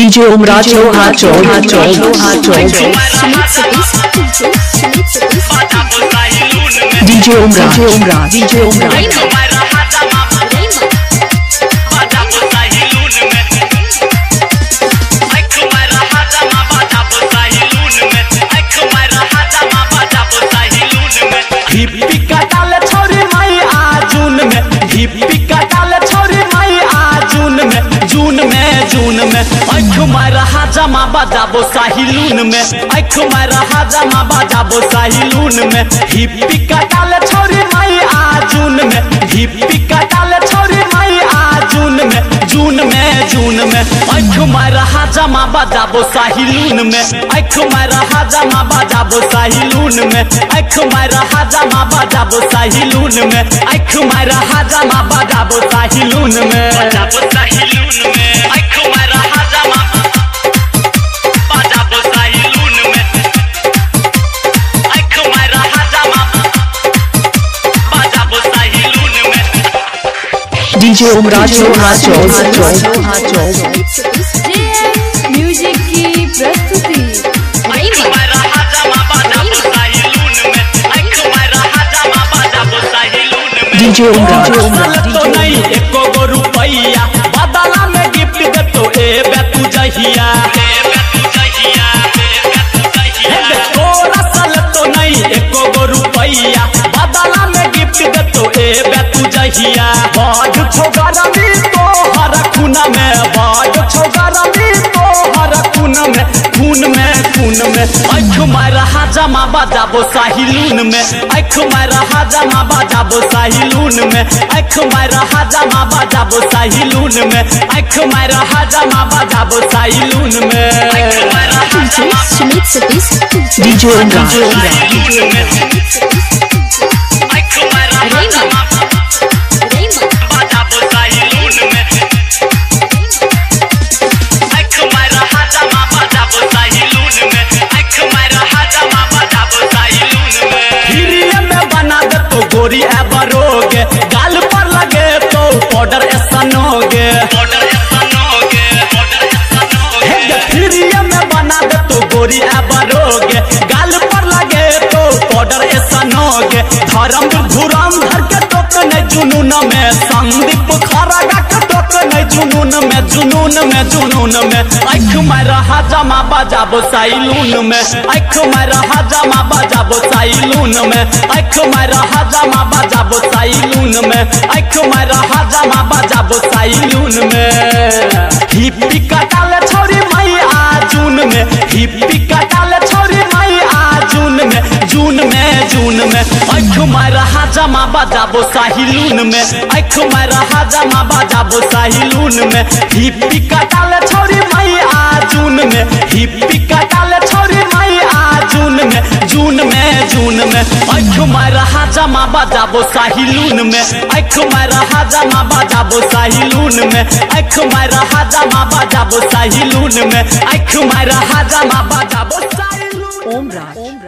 DJ Umraj DJ Umraj hippie कटाल छोरी माई आजून में, हिप्पी कटाल छोरी माई आजून में, जून में आँख मारा हाजमा बजाबो साहिलून में, आँख मारा हाजमा बजाबो साहिलून में। हिप्पी कटाल छोरी माई आजून में, हिप्पी कटाल छोरी माई आजून में, जून में आँख मारा हाजमा बजाबो साहिलून में, आँख मारा हाजमा बजाबो साहिलून में, आँख मारा हाजमा बजाबो साहिलून में, आँख मारा हाजमा बजाबो साहिलून में, बजाबो साहिलून में, आँख मारा हाजमा बजाबो साहिलून में, आँख मारा हाजमा बजाबो साहिलून में। DJ Umraj म्यूजिक की प्रस्तुति DJ Umraj तो नहीं एको गो रुपैया बदला में गिफ्ट दे तो ए बेतु जहिया, तोरा सल तो नहीं एको गो रुपैया बदला में गिफ्ट दे तो ए बेतु जहिया। बाज छोगरमी तो हर खून में, बाज छोगरमी तो हर खून में, खून में आँख मारा हाजमा बजाबो साहिलून में, आँख मारा हाजमा बजाबो साहिलून में, आँख मारा हाजमा बजाबो साहिलून में, आँख मारा हाजमा बजाबो साहिलून में। DJ Umraj गोरी एबरोगे गाल पर लगे तो पाउडर ऐसनोगे, फ्रीए में बना दे तो गोरी एबरोगे गाल पर लगे तो पाउडर ऐसनोगे। धर्म धुरंधर के टोक नहीं जुनून में, संदीप खरागा के टोक नहीं जुनून में आँख मारा हाजमा बजाबो साहिलून में, आँख मारा हाजमा बजाबो साहिलून में, आँख मारा हाजमा बजाबो साहिलून में, आँख मारा हाजमा बजाबो साहिलून में। हिप्पी कटाल छोरी माई आजून में, हिप्पी कटाल छोरी माई आजून में, जून में आँख मारा हाजमा बजाबो साहिलून में, आँख मारा हाजमा बजाबो साहिलून में। हिप्पी कटाल छोरी माई आजून में, हिप्पी कटाल छोरी माई आजून में, जून में आँख मारा हाजमा बजाबो साहिलून में, आँख मारा हाजमा बजाबो साहिलून में, आँख मारा हाजमा बजाबो साहिलून में, आँख मारा हाजमा बजाबो साहिलून। Umraj